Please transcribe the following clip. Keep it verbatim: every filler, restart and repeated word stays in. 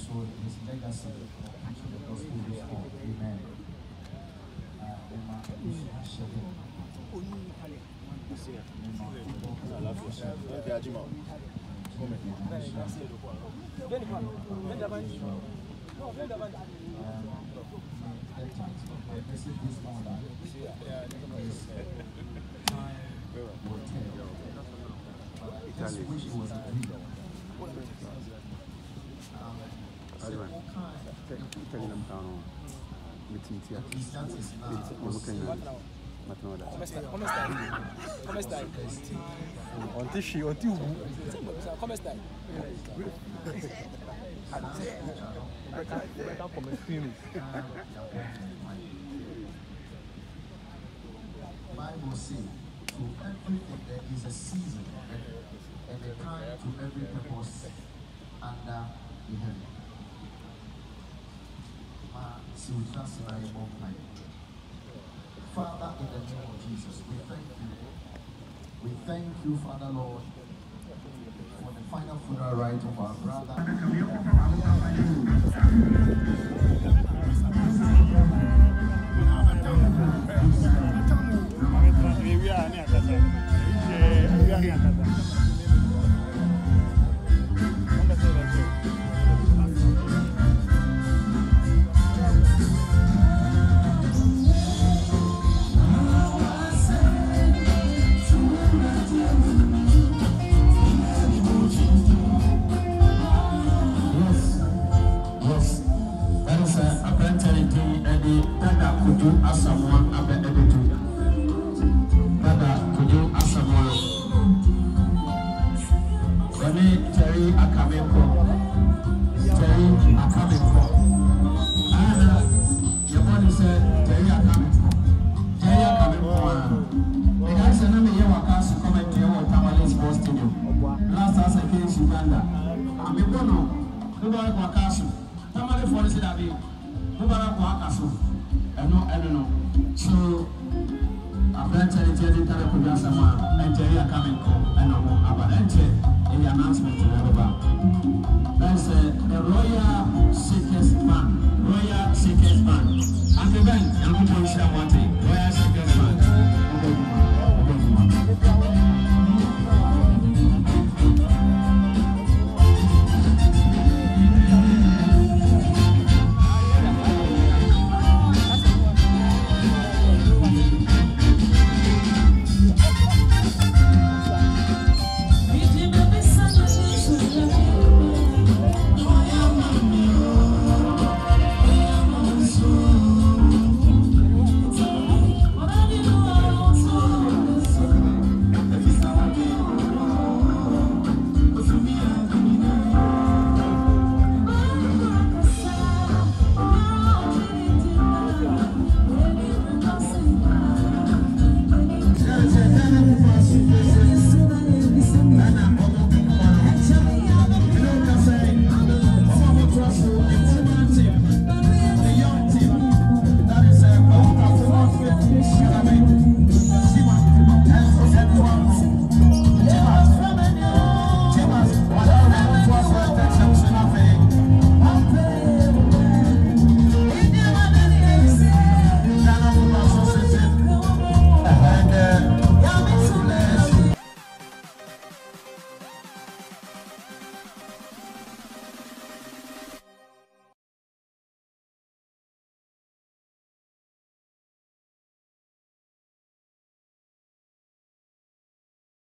so his legacy of preaching the gospel is on. Amen. Just wish it was a video. Telling them down on meeting here. Come stai? Come stai? Come stai? Onti shi, onti ubu. Come stai? Bible says, to everything there is a season and a time to every purpose under the heaven. Father, in the name of Jesus, we thank you. We thank you, Father Lord, for the final funeral rite of our brother. Kwadwo Asamoah abe ebetu Dada Kwadwo Asamoah Wani Terry Akameko Terry Akameko Ana Yaboni said Terry Akameko Terry Akameko The guy said na me ye wakasu comment ye wa Tamale Sports Stadium last time I came to Uganda Amebono Mubarak wakasu Tamale Forest Dabi Mubarak wakasu no, I don't know. So, I've been telling you that Kwadwo Asamoah and Terry are coming home. I know about enter in the announcement to Yoruba. That's uh, the Royal Sickest Man. Royal Sickest Man. And the event,